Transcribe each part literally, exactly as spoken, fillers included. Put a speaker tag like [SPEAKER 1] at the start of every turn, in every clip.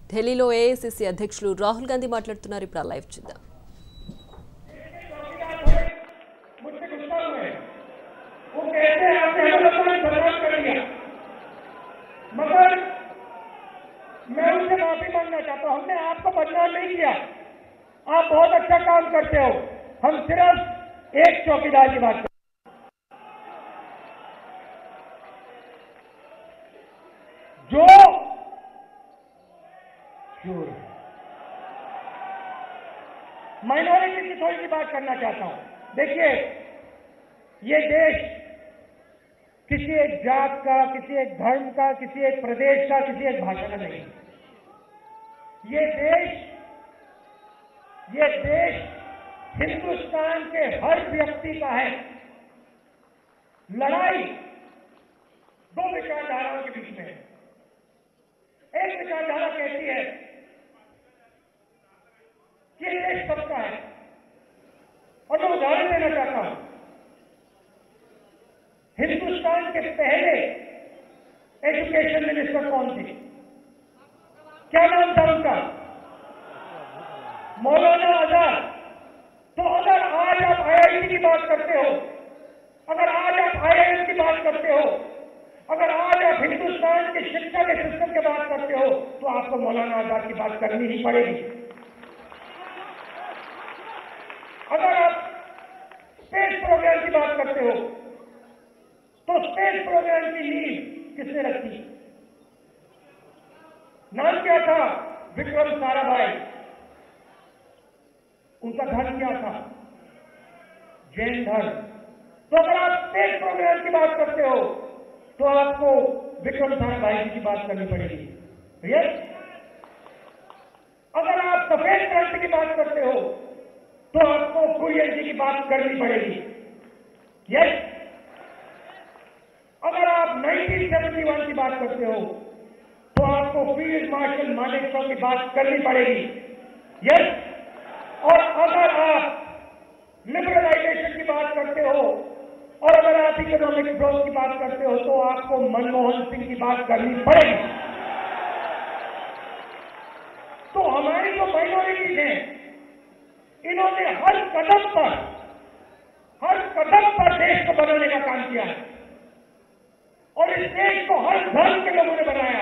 [SPEAKER 1] ఢిల్లీలో A I C C అధ్యక్షులు రాహుల్ గాంధీ మాట్లాడుతున్నారు. ఇప్పుడు లైవ్ చూద్దాం.
[SPEAKER 2] मगर मैं उनसे माफी मांगना चाहता हूं, हमने आपको बदनाम नहीं किया, आप बहुत अच्छा काम करते हो। हम सिर्फ एक चौकीदार की बात करते जो माइनॉरिटी की थोड़ी सी बात करना चाहता हूं। देखिए, ये देश किसी एक जात का, किसी एक धर्म का, किसी एक प्रदेश का, किसी एक भाषा का नहीं। ये देश ये देश हिंदुस्तान के हर व्यक्ति का है। लड़ाई दो विचारधाराओं के बीच में है। एक विचारधारा कहती है कि ये देश सबका है, और मैं उदाहरण देना चाहता हूं। हिंदुस्तान के पहले एजुकेशन मिनिस्टर कौन थी? क्या नाम था उनका? मौलाना आजाद। तो अगर आज आप आई आई सी की बात करते हो, अगर आज आप आई आई एम की बात करते हो, अगर आज आप हिंदुस्तान के शिक्षा के सिस्टम की बात करते हो, तो आपको मौलाना आजाद की बात करनी ही पड़ेगी। अगर आप स्पेस प्रोग्राम की बात करते हो, तो स्पेस प्रोग्राम की नींव किसने रखी? नाम क्या था? विक्रम साराभाई। उनका धर्म क्या था? जैन धर्म। तो अगर आप स्पेस प्रोग्राम की बात करते हो, तो आपको विक्रम साराभाई की बात करनी पड़ेगी। यस। अगर आप सफेद क्रांति की बात करते हो, तो आपको कुरियन जी की बात करनी पड़ेगी। यस। अगर आप नाइनटीन सेवेंटी वन की बात करते हो, तो आपको फील्ड मार्शल मानेकशॉ की बात करनी पड़ेगी। यस। और अगर आप लिबरलाइजेशन की बात करते हो, और अगर आप इकोनॉमिक ग्रोथ की बात करते हो, तो आपको मनमोहन सिंह की बात करनी पड़ेगी। तो हमारी जो माइनॉरिटीज हैं, इन्होंने हर कदम पर हर कदम पर देश को बनाने का काम किया है, और इस देश को हर धर्म के लोगों ने बनाया।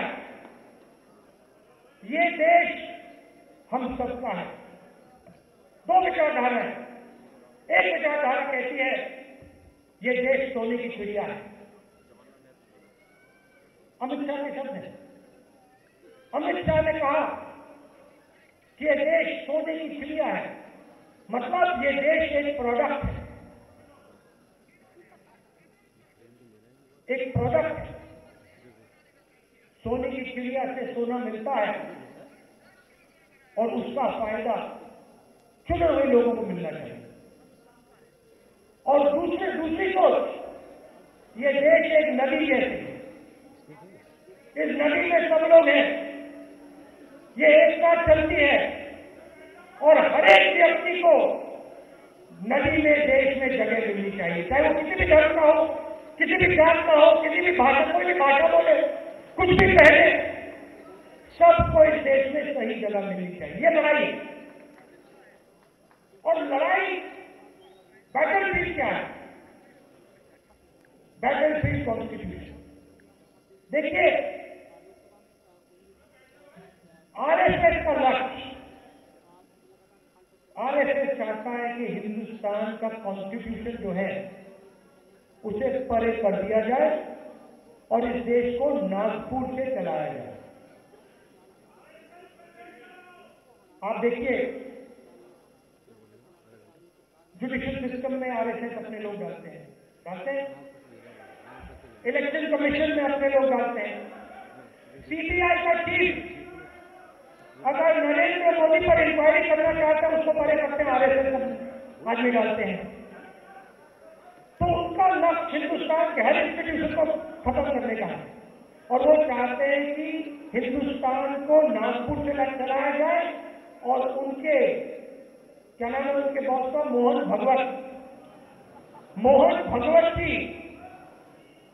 [SPEAKER 2] ये देश हम सबका है। दो विचारधारा है। एक विचारधारा कहती है ये देश सोने की चिड़िया है। अमित शाह के शब्द हैं। अमित शाह ने कहा कि ये देश सोने की चिड़िया है, मतलब ये देश एक प्रोडक्ट है, एक प्रोडक्ट है। सोने की चिड़िया से सोना मिलता है, और उसका फायदा चुने हुए लोगों को मिलना चाहिए। और दूसरे दूसरी सोच, ये देश एक नदी जैसी, इस नदी में सब लोग हैं, ये एक साथ चलती है, और हर एक व्यक्ति को नदी में, देश में जगह मिलनी चाहिए, चाहे वो किसी भी धर्म का हो, किसी भी जात का हो, किसी भी भाषा, कोई भी भाषा बोले, कुछ भी पहले, सबको इस देश में सही जगह मिलनी चाहिए। ये लड़ाई है। और लड़ाई बैटलफील्ड क्या है? Battlefield constitution. देखिए, आरएसएस का लक्ष्य, आरएसएस चाहता है कि हिंदुस्तान का कॉन्स्टिट्यूशन जो है उसे परे कर दिया जाए, और इस देश को नागपुर से चलाया जाए। आप देखिए, जुडिशियल सिस्टम में आरएसएस अपने लोग डालते हैं डालते हैं इलेक्शन कमीशन में अपने लोग डालते हैं। सीबीआई का चीफ अगर नरेंद्र मोदी पर इंक्वायरी करना चाहते हैं, उसको परे करते हैं, आरएसएस आदमी डालते हैं। तो उनका लक्ष्य हिंदुस्तान के हर इंस्टीट्यूशन को खत्म करने का है, और वो चाहते हैं कि हिंदुस्तान को नागपुर से चलाया जाए, और उनके क्या नाम है उनके बॉस का? मोहन भगवत मोहन भगवत जी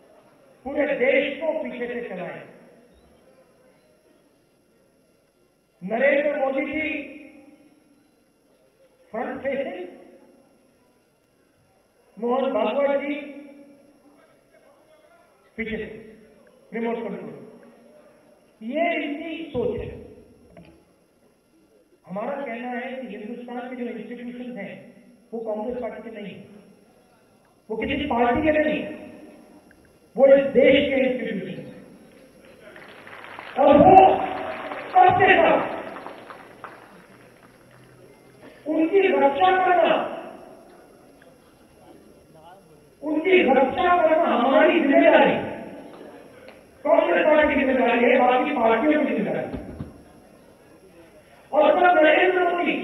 [SPEAKER 2] पूरे देश को पीछे से चलाए। नरेंद्र मोदी जी फ्रंट फेसिंग, मोहन भागवत जी पीछे रिमोट कंट्रोल, ये इनकी सोच है। हमारा कहना है कि हिंदुस्तान के जो इंस्टीट्यूशन हैं वो कांग्रेस पार्टी के नहीं, वो किसी पार्टी के नहीं, वो इस देश के इंस्टीट्यूशन हैं। और वो सबके साथ उनकी रक्षा करना, उनकी रक्षा करना हमारी जिम्मेदारी, कांग्रेस पार्टी की जिम्मेदारी है, बाकी पार्टियों की जिम्मेदारी। और जब नरेंद्र मोदी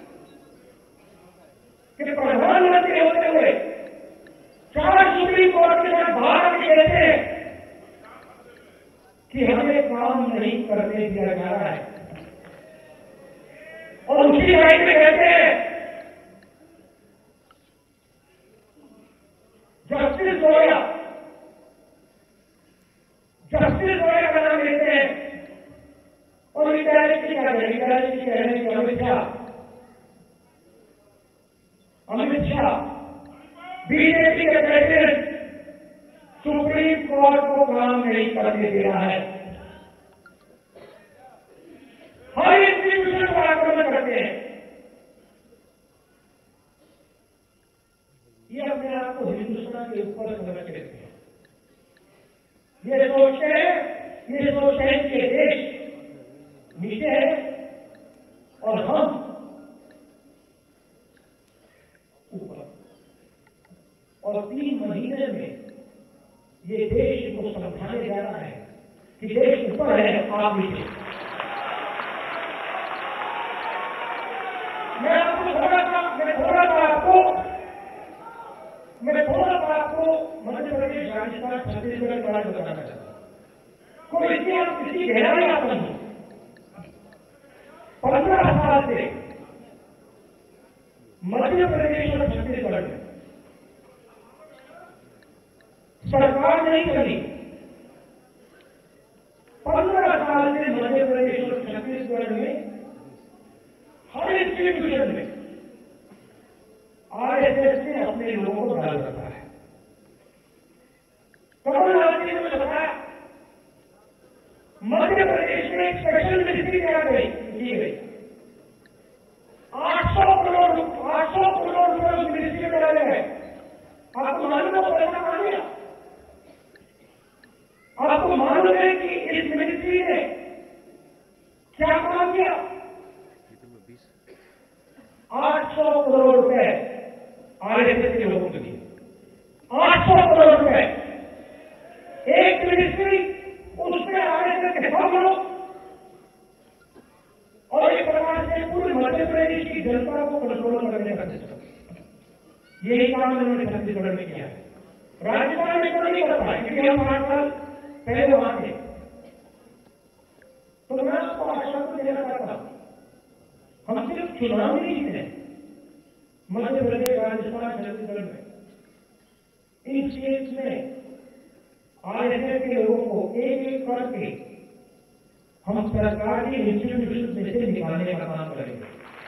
[SPEAKER 2] के प्रधानमंत्री होते हुए चार सुप्रीम कोर्ट के साथ बाहर भी कहते हैं कि हमें काम नहीं करने दिया जा रहा है, और उसी लाइन में कहते हैं जस्टिस लोया, जस्टिस लोया का नाम लेते हैं, और इंडायरेक्टली क्या करें, इंडायरेक्टली कह रहे हैं कि अमित शाह अमित शाह बीजेपी के प्रेसिडेंट सुप्रीम कोर्ट को काम नहीं करने दे रहा है। हर इंस्टीट्यूशन को आक्रमण करते हैं। ये अपने आप को हिंदुस्तान के ऊपर समझ लेते हैं। ये सोचते हैं ये सोचते हैं कि देश नीचे है और हम ऊपर, और तीन महीने में ये देश को समझाने जा रहा है कि देश ऊपर है, आप नीचे। मैं आपको थोड़ा सा मैं थोड़ा सा आपको मैं थोड़ा सा आपको मध्य प्रदेश, राजस्थान, छत्तीसगढ़ के बारे में बताना चाहता हूं। कोई इसकी आप किसी गहराई आता नहीं। पंद्रह साल से मध्य प्रदेश और छत्तीसगढ़ में सरकार नहीं चली। पंद्रह साल से मध्य प्रदेश और छत्तीसगढ़ में हर इंस्टीट्यूशन में आरएसएस ने अपने लोगों को डाल रखा है। कमलनाथ जी ने बताया मध्य प्रदेश में एक स्पेशल मिनिस्ट्री तैयार की गई, आठ सौ करोड़ आठ सौ करोड़ रुपए उस मिनिस्ट्री में डाले हैं। आपको मालूम है पैसा कहां गया? आपको मालूम है कि इस मिनिस्ट्री ने क्या काम किया? आठ सौ करोड़ रुपए आरएसएस के लोगों के लिए, आठ सौ करोड़ रुपए एक मिनिस्ट्री, उसमें आरएसएस के सब लोग, और एक प्रकार से पूरे मध्य प्रदेश की जनता को कंट्रोल करने का सिस्टम। यही काम उन्होंने छत्तीसगढ़ में किया है। राजस्थान में तो नहीं कर पाए क्योंकि हम पांच साल पहले वहां थे। तो मैं आपको आश्वासन देना चाहता हूं, हम सिर्फ चुनाव नहीं जीते मध्य प्रदेश, राजस्थान, छत्तीसगढ़ में, इन स्टेट्स में आरएसएस के लोगों को एक एक करके हम सरकारी इंस्टीट्यूशन में से निकालने का काम करेंगे।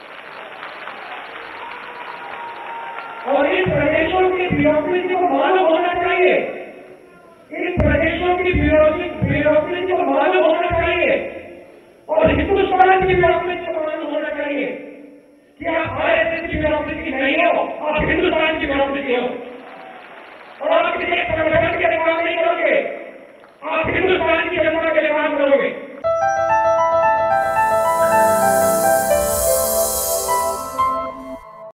[SPEAKER 2] और इन प्रदेशों की ब्यूरोक्रेसी को मालूम होना चाहिए, इन प्रदेशों की ब्यूरोक्रेसी को मालूम होना चाहिए, और हिंदुस्तान की ब्यूरोक्रेसी को मालूम होना चाहिए कि आप आरएसएस की ब्यूरोक्रेसी नहीं हो, आप हिंदुस्तान की ब्यूरोक्रेसी हो, और आप किसी संगठन